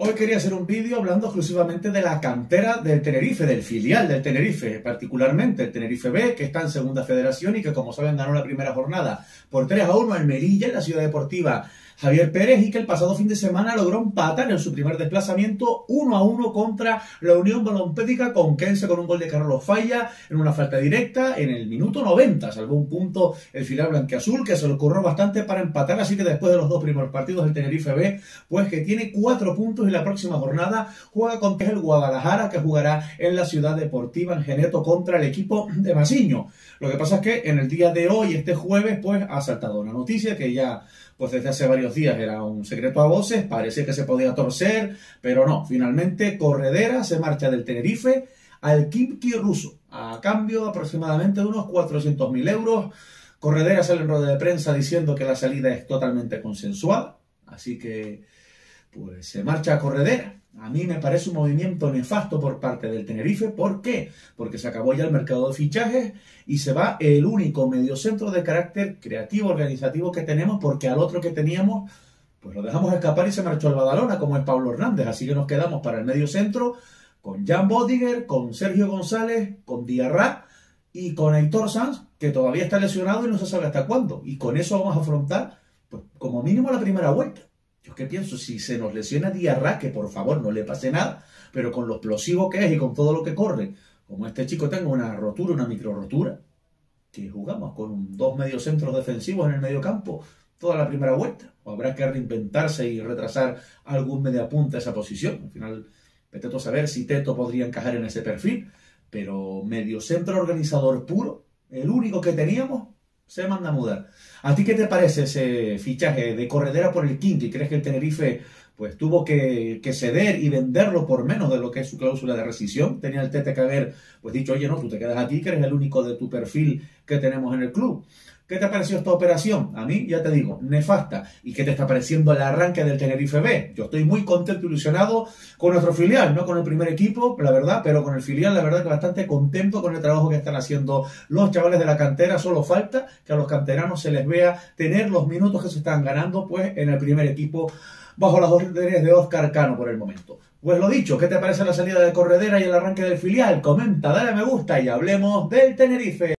Hoy quería hacer un vídeo hablando exclusivamente de la cantera del Tenerife, del filial del Tenerife, particularmente el Tenerife B, que está en segunda federación y que, como saben, ganó la primera jornada por 3-1 al Melilla, en la ciudad deportiva Javier Pérez, y que el pasado fin de semana logró empatar en su primer desplazamiento 1-1 contra la Unión Balompédica Conquense con un gol de Carlos Falla en una falta directa en el minuto 90. Salvó un punto el filial blanquiazul, que se le ocurrió bastante para empatar, así que después de los dos primeros partidos del Tenerife B, pues que tiene 4 puntos y la próxima jornada juega contra el Guadalajara, que jugará en la ciudad deportiva en Geneto contra el equipo de Masiño. Lo que pasa es que en el día de hoy, este jueves, pues ha saltado una noticia que ya pues desde hace varios días era un secreto a voces, parecía que se podía torcer, pero no, finalmente Corredera se marcha del Tenerife al Khimki ruso, a cambio aproximadamente de unos 400.000 euros. Corredera sale en rueda de prensa diciendo que la salida es totalmente consensuada, así que pues se marcha a Corredera. A mí me parece un movimiento nefasto por parte del Tenerife. ¿Por qué? Porque se acabó ya el mercado de fichajes y se va el único mediocentro de carácter creativo, organizativo que tenemos, porque al otro que teníamos, pues lo dejamos escapar y se marchó al Badalona, como es Pablo Hernández. Así que nos quedamos para el mediocentro con Jan Bodiger, con Sergio González, con Diarra y con Aitor Sanz, que todavía está lesionado y no se sabe hasta cuándo. Y con eso vamos a afrontar, pues, como mínimo la primera vuelta. Yo qué pienso, si se nos lesiona Diarra, que por favor no le pase nada, pero con lo explosivo que es y con todo lo que corre, como este chico tenga una rotura, una micro rotura, que jugamos con 2 mediocentros defensivos en el medio campo toda la primera vuelta, o habrá que reinventarse y retrasar algún mediapunta a esa posición. Al final, vete tú a saber si Teto podría encajar en ese perfil, pero mediocentro organizador puro, el único que teníamos, se manda a mudar. ¿A ti qué te parece ese fichaje de Corredera por el Khimki? ¿Crees que el Tenerife pues tuvo que ceder y venderlo por menos de lo que es su cláusula de rescisión? Tenía el Tete que haber pues dicho, oye, no, tú te quedas aquí, que eres el único de tu perfil que tenemos en el club. ¿Qué te pareció esta operación? A mí, ya te digo, nefasta. ¿Y qué te está pareciendo el arranque del Tenerife B? Yo estoy muy contento y ilusionado con nuestro filial, no con el primer equipo, la verdad, pero con el filial, la verdad que bastante contento con el trabajo que están haciendo los chavales de la cantera. Solo falta que a los canteranos se les vea tener los minutos que se están ganando, pues, en el primer equipo, bajo las órdenes de Óscar Cano por el momento. Pues lo dicho, ¿qué te parece la salida de Corredera y el arranque del filial? Comenta, dale a me gusta y hablemos del Tenerife.